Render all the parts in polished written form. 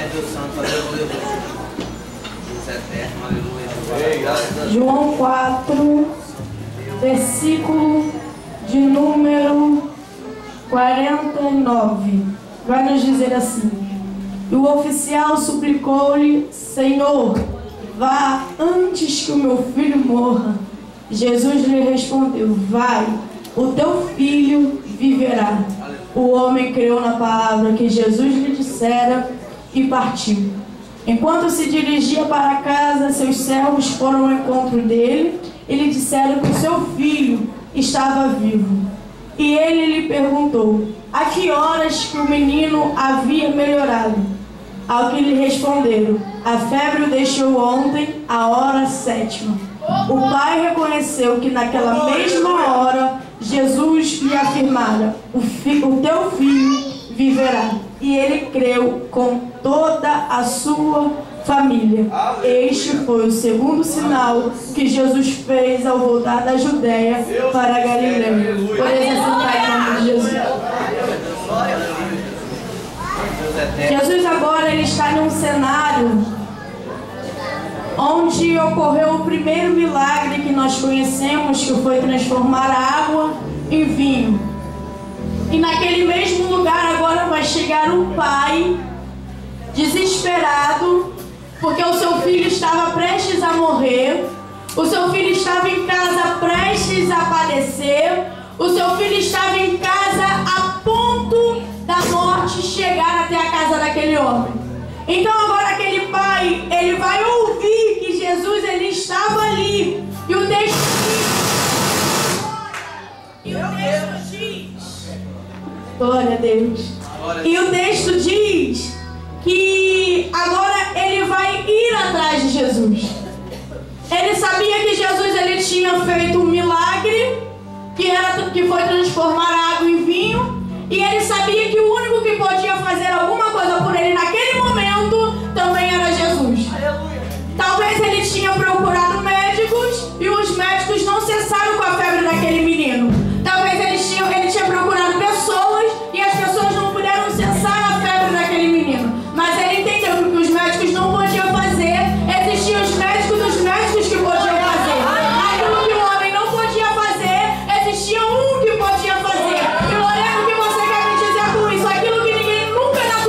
João 4, versículo de número 49. Vai nos dizer assim: e o oficial suplicou-lhe: Senhor, vá antes que o meu filho morra. Jesus lhe respondeu: vai, o teu filho viverá. O homem creu na palavra que Jesus lhe dissera e partiu. Enquanto se dirigia para casa, seus servos foram ao encontro dele e lhe disseram que o seu filho estava vivo. E ele lhe perguntou: a que horas que o menino havia melhorado? Ao que lhe responderam: a febre o deixou ontem, a hora 7ª. O pai reconheceu que naquela mesma hora Jesus lhe afirmara: o teu filho viverá. E ele creu com toda a sua família. Este foi o segundo sinal que Jesus fez ao voltar da Judéia para a Galileia. Podem se assentar em nome de Jesus. Jesus agora ele está em um cenário onde ocorreu o primeiro milagre que nós conhecemos, que foi transformar a água em vinho. E naquele mesmo lugar agora vai chegar um pai desesperado, porque o seu filho estava prestes a morrer, o seu filho estava em casa prestes a padecer, o seu filho estava em casa a ponto da morte chegar até a casa daquele homem. Então agora aquele pai, ele vai ouvir que Jesus ele estava ali, e o texto diz, glória a Deus. E o texto diz que agora ele vai ir atrás de Jesus. Ele sabia que Jesus ele tinha feito um milagre, que foi transformar a água em vinho, e ele sabia que o único que podia fazer alguma coisa por ele naquele momento também era Jesus. Talvez ele tinha procurado médicos e os médicos não cessaram com a febre daquele menino. Talvez ele tinha procurado pessoas e as pessoas não puderam cessar a febre daquele menino. Mas ele entendeu que o que os médicos não podiam fazer, existiam os médicos dos médicos que podiam fazer. Aquilo que o homem não podia fazer, existia um que podia fazer. E olha o que você quer me dizer com isso. Aquilo que ninguém nunca na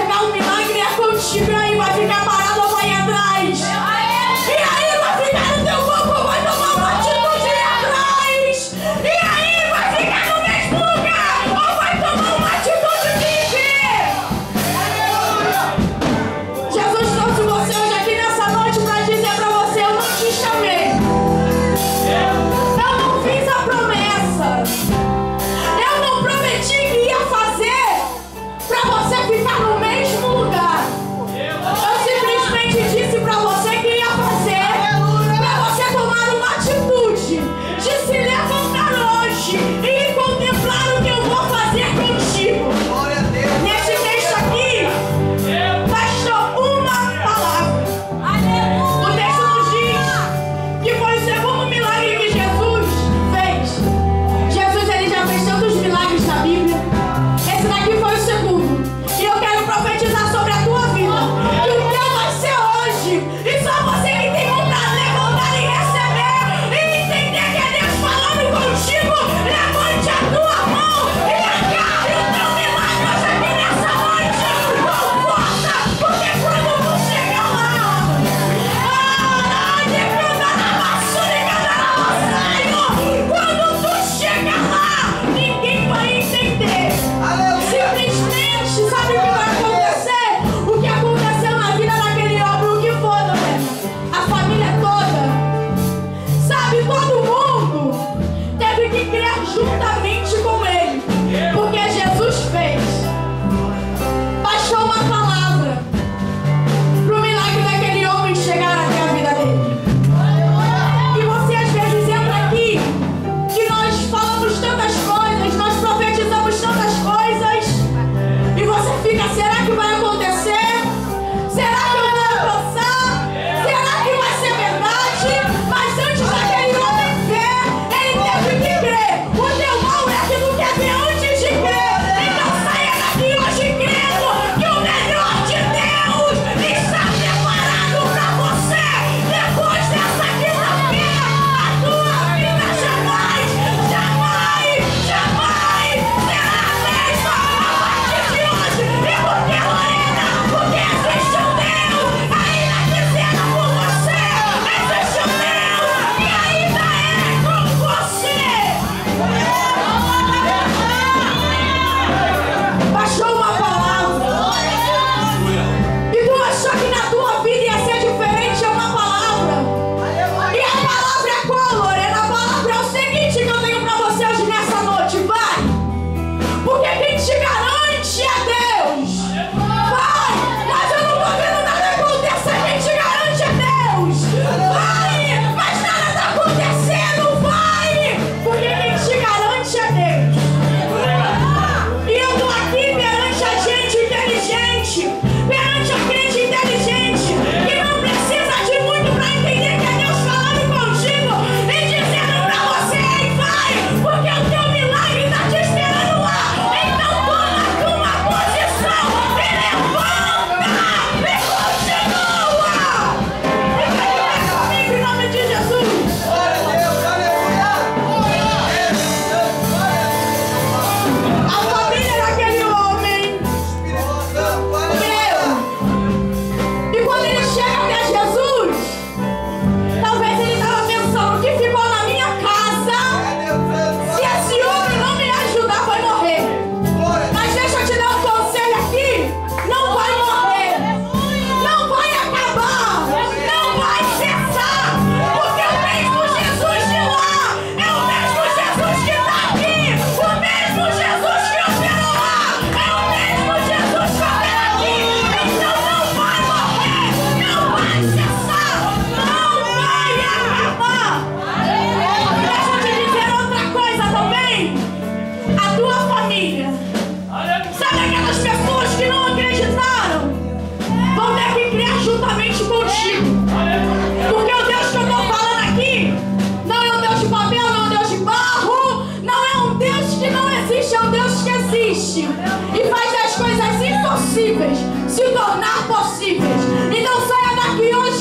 chegar o milagre é contigo. E aí vai ficar parado ou vai atrás? E aí vai ficar no teu corpo ou vai tomar uma atitude atrás? E aí vai ficar no mesmo lugar ou vai tomar uma atitude de ver? Jesus trouxe você hoje aqui nessa noite para dizer para você: eu não te chamei, eu não fiz a promessa, eu não prometi que ia fazer para você ficar no mesmo lugar. Eu simplesmente disse para você que ia fazer para você tomar uma atitude de se levantar hoje e contemplar o que eu vou fazer contigo. Nesse texto aqui, bastou uma palavra. O texto nos diz que foi o segundo milagre que Jesus fez. Jesus, ele já fez tantos milagres na Bíblia. Esse daqui foi o segundo. E eu quero profetizar sobre a tua vida que o teu vai ser hoje. E só você que tem vontade de levantar e receber e entender que é Deus falando contigo, levante a tua mão e agarre o teu milagre hoje aqui nessa noite. Com força, porque quando tu chegar lá, quando tu chegar lá, ninguém vai entender. Simplesmente, sabe o que vai acontecer? O que aconteceu na vida daquele homem, o que foi, né? A família toda, sabe, todo mundo teve que crer juntamente com ele, porque Jesus fez. Bastou uma palavra para o milagre daquele homem chegar até a vida dele. E você às vezes entra aqui que nós falamos tantas coisas, nós profetizamos tantas coisas, e você fica: será que vai acontecer? Será que eu vou alcançar? Será que vai ser verdade? Mas antes daquele homem ver, ele teve que crer. O teu moleque não quer ver antes de crer. Então saia daqui hoje crendo que o melhor de Deus está preparado para você. Depois dessa quinta-feira, a tua vida jamais, jamais, jamais será a mesma a partir de hoje. E porque, Lorena, porque existe um Deus ainda que zela por você. Existe um Deus que ainda é com você. Baixou uma palavra e tu achou que na tua vida ia ser diferente, é uma palavra. E a palavra é qual, Lorena? A palavra é o seguinte que eu tenho pra você hoje nessa noite: vai! Porque quem te garante é Deus. Vai! Mas eu não tô vendo nada acontecer. Quem te garante é Deus. Vai! Mas nada tá acontecendo. Vai! Porque quem te garante é Deus. E eu tô aqui perante a gente inteligente, perante a crente inteligente, que não precisa de muito pra entender que é Deus falando contigo e dizendo pra você: ei, vai! Porque o teu milagre tá te esperando lá. Então toma a tua posição e levanta e continua. E vai comigo em nome de Jesus. A família daquele homem creu. E quando ele chega até Jesus, talvez ele estava pensando: o que ficou na minha casa, se esse homem não me ajudar, vai morrer. Mas deixa eu te dar um conselho aqui: não vai morrer, não vai acabar, não vai cessar, porque o mesmo Jesus de lá é o mesmo Jesus que está aqui, o mesmo Jesus que operou lá é o mesmo Jesus que opera aqui. Então não vai morrer, não vai cessar, não vai acabar. Deixa eu te dizer outra coisa também: a tua família, sabe aquelas pessoas que não acreditaram, vão ter que crer juntamente contigo. Porque o Deus que eu estou falando aqui não é um Deus de papel, não é um Deus de barro, não é um Deus que não existe, é um Deus que existe e faz as coisas impossíveis se tornar possíveis. Então saia daqui hoje